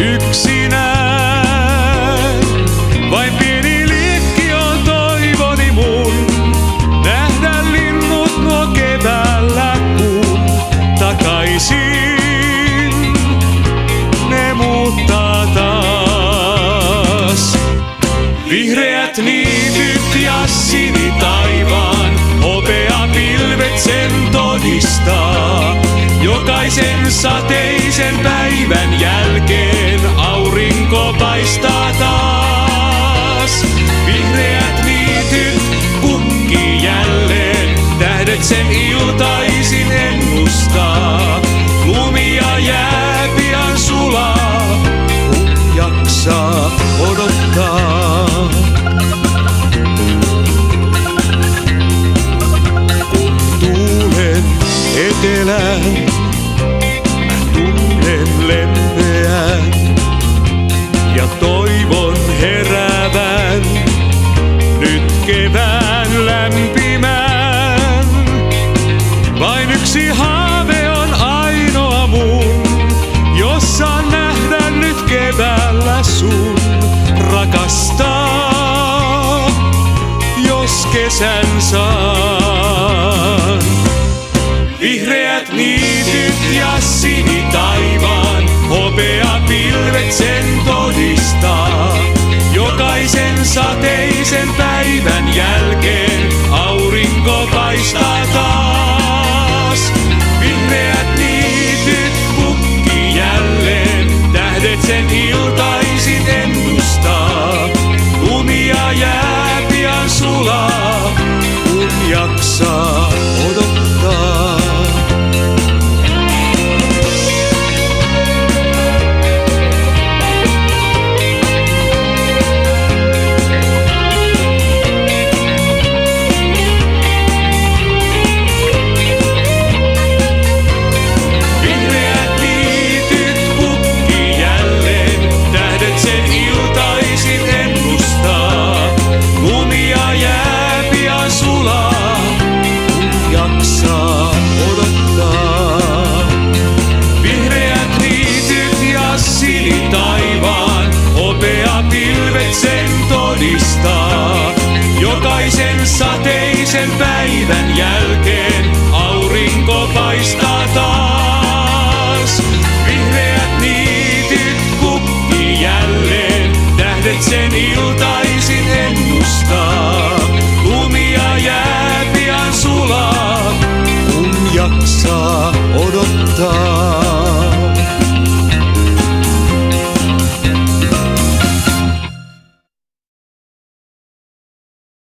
yksinään. Vain pieni liekki on toivoni mun, nähdä linnut nuo keväällä kuun takaisin. Ne muuttaa taas. Vihreät niityt ja sinitaivaan, hopea pilvet sen todistaa. Jokaisen sateisen päivän jälkeen aurinko paistaa taas. Vihreät niityt kukkii jälleen, tähdet sen iltaisin ennustaa. Lumi ja jää pian sulaa, kun jaksaa odottaa. Kun tuulen etelään, mä tunnen lempeän ja toivon heräävän nyt kevään lämpimään. Vain yksi haave on ainoa mun, jos saan nähdä nyt keväällä sun. Rakastaa, jos kesän saan. Vihreät niityt ja sinitaivaan, hopea pilvet sen todistaa. Jokaisen sateisen päivän jälkeen aurinko paistaa taas. Vihreät niityt kukkii jälleen, tähdet sen iltaisin ennustaa. Lumi ja jää pian sulaa, kun jaksaa odottaa. Jokaisen sateisen päivän jälkeen aurinko paistaa taas. Vihreät niityt kukkii jälleen, tähdet sen